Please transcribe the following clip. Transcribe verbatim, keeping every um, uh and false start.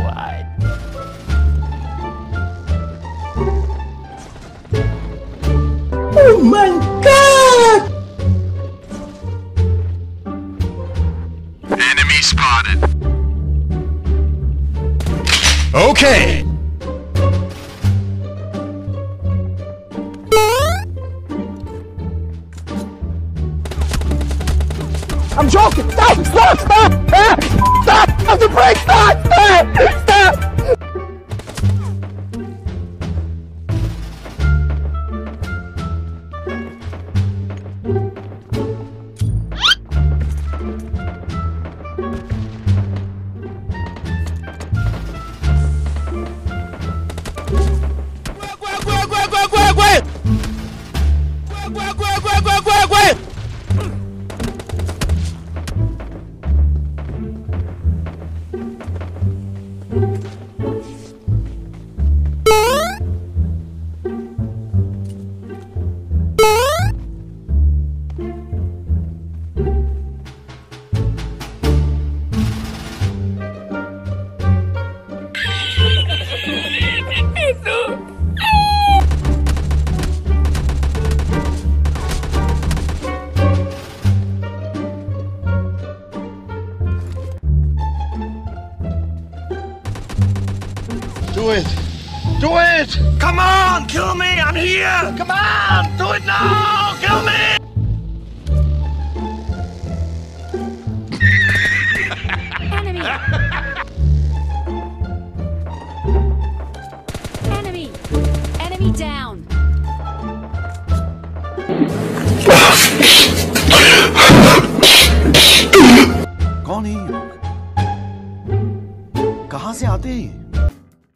wide. Oh my god! Enemy spotted. Okay. I'm joking! Stop! Stop! Stop! Stop! Stop! Stop the brake! Stop! Stop! Stop! Do it! Do it! Come on! Kill me! I'm here! Come on! Do it now! Kill me! Enemy! Enemy! Enemy down! कौन है ये लोग? कहाँ से आते हैं?